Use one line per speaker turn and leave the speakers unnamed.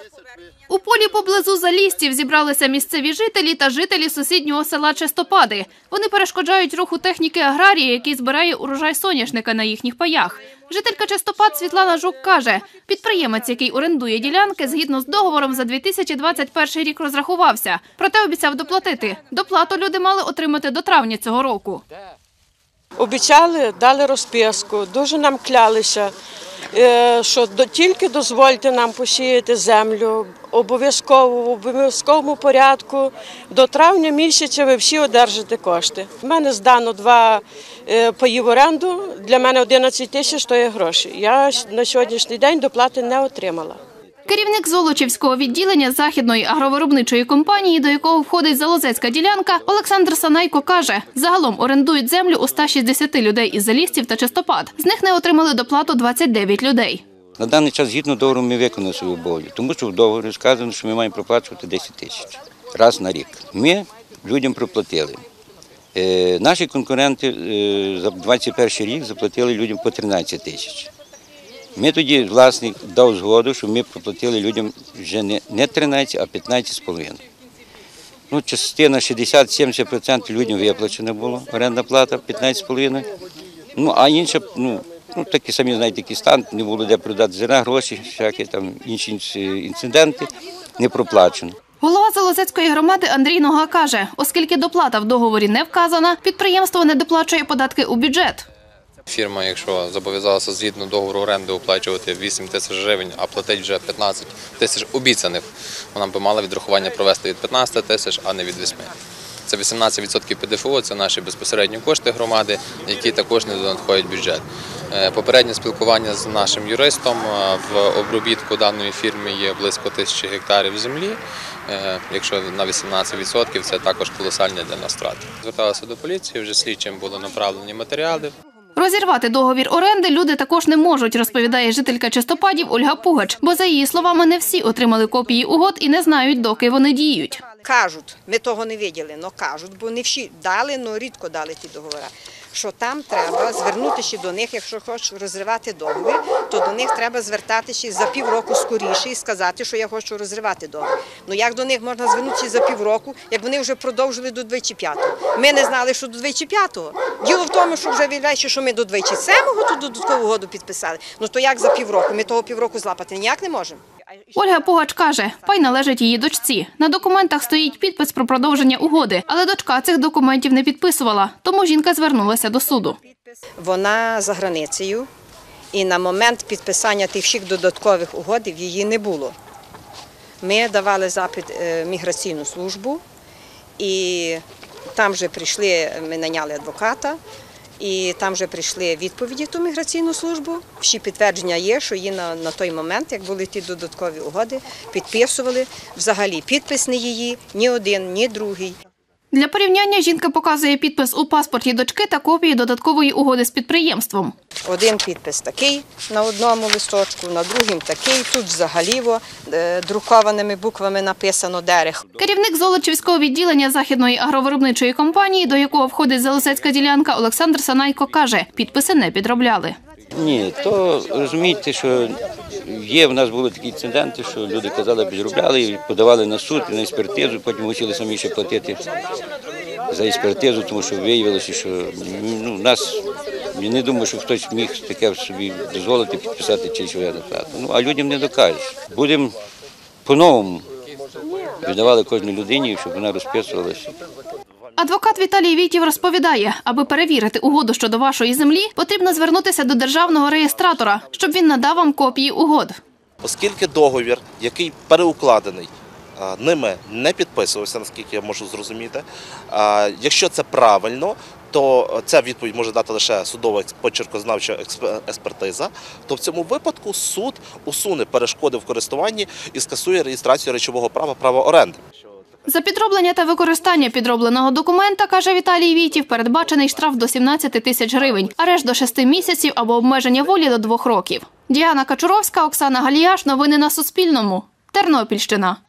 У полі поблизу Залістів зібралися місцеві жителі та жителі сусіднього села Чистопади. Вони перешкоджають руху техніки аграрія, який збирає урожай соняшника на їхніх паях. Жителька Чистопад Світлана Жук каже, підприємець, який орендує ділянки, згідно з договором за 2021 рік розрахувався. Проте обіцяв доплатити. Доплату люди мали отримати до травня цього року.
Обіцяли, дали розписку, дуже нам клялися, що тільки дозвольте нам посіяти землю, обов'язково, в обов'язковому порядку. До травня місяця ви всі одержите кошти. У мене здано 2 паї в оренду, для мене 11 тисяч – то є гроші. Я на сьогоднішній день доплати не отримала.
Керівник Золочівського відділення Західної агровиробничої компанії, до якого входить Залозецька ділянка, Олександр Санайко каже, загалом орендують землю у 160 людей із Залістів та Чистопад. З них не отримали доплату 29 людей.
На даний час, згідно договору, ми виконали свою обов'язок, тому що в договорі сказано, що ми маємо проплачувати 10 тисяч раз на рік. Ми людям проплатили. Наші конкуренти за 2021 рік заплатили людям по 13 тисяч. Ми тоді, власник дав згоду, що ми проплатили людям вже не 13, а 15,5. Ну, частина 60-70% людям виплачена була, орендна плата 15,5. Ну, а інша, такі самі, знаєте, який стан, не було де продати зерна, гроші, всякі там інші інциденти, не проплачено.
Голова Залозецької громади Андрій Нога каже, оскільки доплата в договорі не вказана, підприємство не доплачує податки у бюджет.
Фірма, якщо зобов'язалася згідно договору оренди оплачувати 8 тисяч гривень, а платить вже 15 тисяч обіцяних, вона б мала відрахування провести від 15 тисяч, а не від 8. Це 18% ПДФО, це наші безпосередні кошти громади, які також не надходять в бюджет. Попереднє спілкування з нашим юристом, в обробітку даної фірми є близько 1000 гектарів землі. Якщо на 18%, це також колосальні для нас втрати. Зверталися до поліції, вже слідчим були направлені матеріали.
Розірвати договір оренди люди також не можуть, розповідає жителька Чистопадів Ольга Пугач. Бо, за її словами, не всі отримали копії угод і не знають, доки вони діють.
Кажуть, ми того не бачили, але кажуть, бо не всі дали, але рідко дали ті договори. Що там треба звернутися до них, якщо хочеш розривати договір, то до них треба звертатися за півроку скоріше і сказати, що я хочу розривати договір. Ну як до них можна звернутися за півроку, як вони вже продовжили до 25-го? Ми не знали, що до 25-го. Діло в тому, що вже виявляється, що ми до 27-го ту додаткову угоду підписали. Ну то як за півроку? Ми того півроку злапати ніяк не можемо.
Ольга Пугач каже, пай належить її дочці. На документах стоїть підпис про продовження угоди, але дочка цих документів не підписувала, тому жінка звернулася до суду.
Вона за границею, і на момент підписання тих всіх додаткових угод її не було. Ми давали запит в міграційну службу, і там вже прийшли, ми наняли адвоката, і там вже прийшли відповіді в ту міграційну службу. Всі підтвердження є, що її на той момент, як були ті додаткові угоди, підписували. Взагалі підпис не її, ні один, ні другий.
Для порівняння жінка показує підпис у паспорті дочки та копії додаткової угоди з підприємством.
Один підпис такий на одному листочку, на другому такий. Тут взагалі друкованими буквами написано «Дерех».
Керівник Золочівського відділення Західної агровиробничої компанії, до якого входить Залозецька ділянка, Олександр Санайко каже, підписи не підробляли.
Ні, то розумієте, що є, в нас були такі інциденти, що люди казали, підробляли, і подавали на суд, на експертизу, потім мусили самі ще платити за експертизу, тому що виявилося, що я не думаю, що хтось міг таке собі дозволити підписати чийсь доплату. А людям не докажеш. Будемо по-новому віддавали кожній людині, щоб вона розписувалася.
Адвокат Віталій Війтів розповідає, аби перевірити угоду щодо вашої землі, потрібно звернутися до державного реєстратора, щоб він надав вам копії угод.
Оскільки договір, який переукладений, ними не підписувався, наскільки я можу зрозуміти, якщо це правильно, то ця відповідь може дати лише судова почеркознавча експертиза, то в цьому випадку суд усуне перешкоди в користуванні і скасує реєстрацію речового права, права оренди.
За підроблення та використання підробленого документа, каже Віталій Війтів, передбачений штраф до 17 тисяч гривень, арешт до 6 місяців або обмеження волі до 2 років. Діана Качуровська, Оксана Галіяш. Новини на Суспільному. Тернопільщина.